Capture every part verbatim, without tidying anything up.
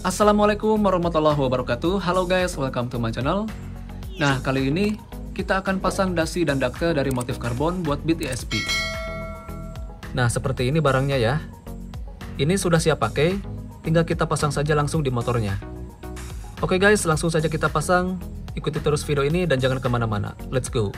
Assalamualaikum warahmatullahi wabarakatuh. Halo guys, welcome to my channel. Nah, kali ini kita akan pasang dasi dan daktel dari motif karbon buat Beat E S P. Nah, seperti ini barangnya ya. Ini sudah siap pakai, tinggal kita pasang saja langsung di motornya. Oke guys, langsung saja kita pasang. Ikuti terus video ini dan jangan kemana-mana. Let's go!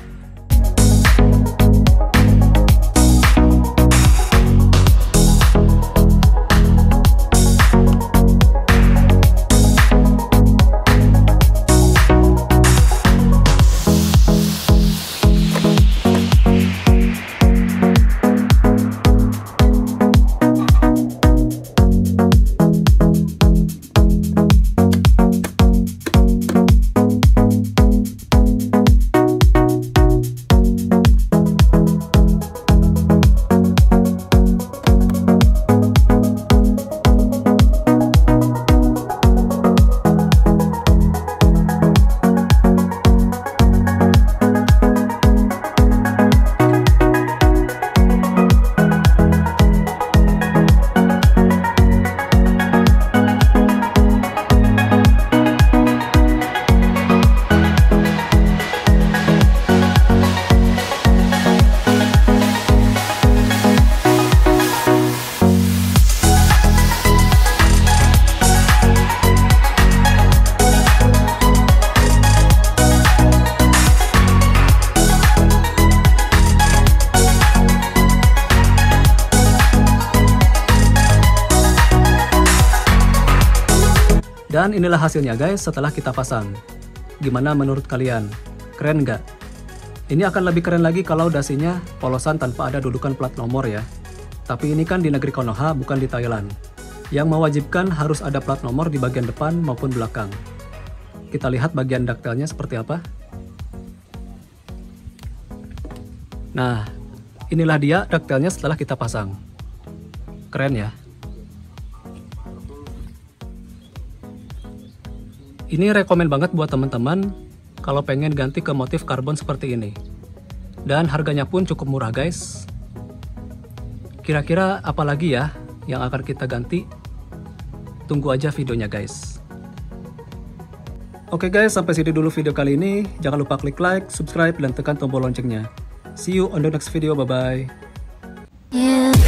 Dan inilah hasilnya guys setelah kita pasang. Gimana menurut kalian? Keren nggak? Ini akan lebih keren lagi kalau dasinya polosan tanpa ada dudukan plat nomor ya. Tapi ini kan di negeri Konoha, bukan di Thailand. Yang mewajibkan harus ada plat nomor di bagian depan maupun belakang. Kita lihat bagian daktelnya seperti apa. Nah, inilah dia daktelnya setelah kita pasang. Keren ya. Ini rekomen banget buat teman-teman kalau pengen ganti ke motif karbon seperti ini. Dan harganya pun cukup murah guys. Kira-kira apa lagi ya yang akan kita ganti? Tunggu aja videonya guys. Oke guys, sampai sini dulu video kali ini. Jangan lupa klik like, subscribe, dan tekan tombol loncengnya. See you on the next video, bye-bye. Yeah.